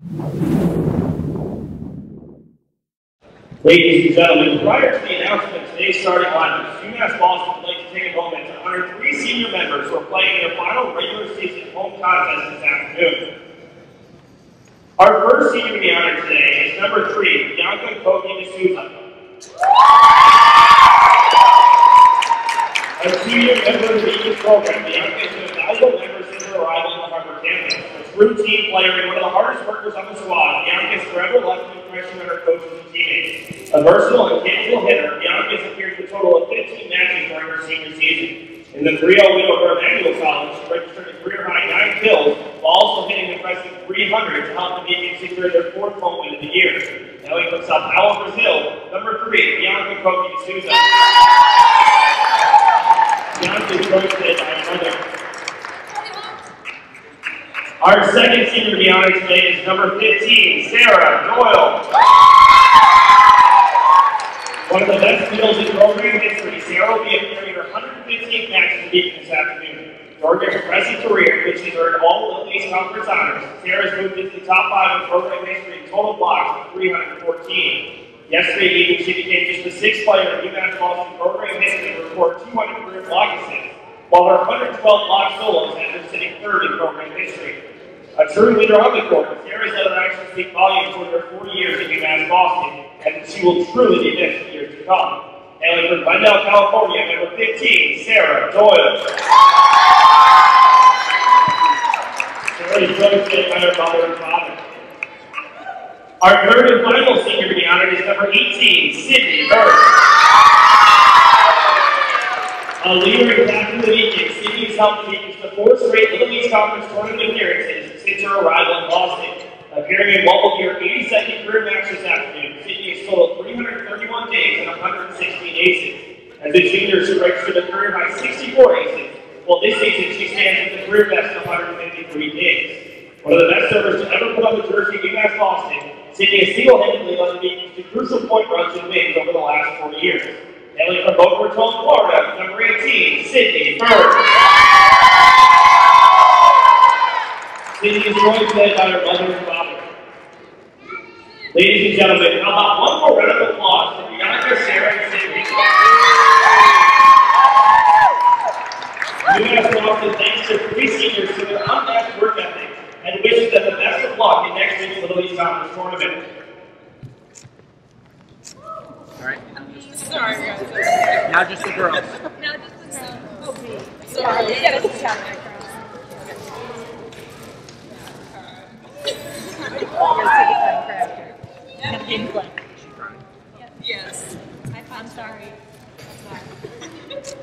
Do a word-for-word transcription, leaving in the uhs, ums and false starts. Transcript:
Ladies and gentlemen, prior to the announcement of today's starting lineups, UMass Boston would like to take a moment to honor three senior members who are playing in their final regular season home contest this afternoon. Our first senior to be honored today is number three, Bianca Koki D'Souza. A two-year member of the UMass program, Bianca has been a valuable member since her arrival on the Harvard campus. A true team player and one of the hardest workers on the squad, Bianca has forever left an impression on her coaches and teammates. A versatile and capable hitter, Bianca has appeared in a total of fifteen matches during her senior season. In the three oh win over Emmanuel College, she registered a career-high nine kills, while also hitting an impressive three hundred to help the Beacons secure their fourth home win of the year. Hailing from Sao Paulo, Brazil, number three, Bianca Koki D'Souza. Bianca is joined today by her mother. Our second senior to be honored today is number fifteen, Sarah Doyle. One of the best middles in program history, Sarah will be appearing in her one hundred fifteenth match in the Beacon this afternoon. During her impressive career, in which she's earned all of the East Conference honors, Sarah's moved into the top five in program history in total blocks with three hundred fourteen. Yesterday evening, she became just the sixth player in UMass Boston program history to record two hundred career block assists, while her one hundred twelve block solos had her sitting third in program history. A true leader on the court, Sarah's let her actions speak volumes for her four years at UMass Boston, and she will truly be missed in years to come. Hailing from Glendale, California, number fifteen, Sarah Doyle. Sarah is joined today by her mother and father. Our third and final senior to be honored is number eighteen, Sydney Burke. A leader in captain of the Beacons, Sydney has helped the Beacons to four straight Little East Conference tournament appearances since her arrival in Boston. Appearing in what will be her eighty-second career match this afternoon, Sydney has totaled three hundred thirty-one days and one hundred sixteen aces. As a junior, she registered a career high sixty-four aces, while this season she stands with a career best of one hundred fifty-three days. One of the best servers to ever put on the jersey of UMass Boston, Sydney has single-handedly led the Beacons to crucial point runs and wins over the last four years. Hailing from Boca Raton, Florida, number eighteen, Sydney Burke. Sydney is joined today by her mother and father. Ladies and gentlemen, how about one more round of applause for Bianca, Sarah, and Sydney. UMass Boston thanks their three seniors for their unmatched work ethic and wishes them the best of luck in next week's Little East Conference tournament. All right. Sorry, guys. Now just the girls. Now just the girls. Okay. Sorry, we gotta take out that girl. We're gonna take a time for after. And gameplay. Yes. I'm sorry. I'm sorry.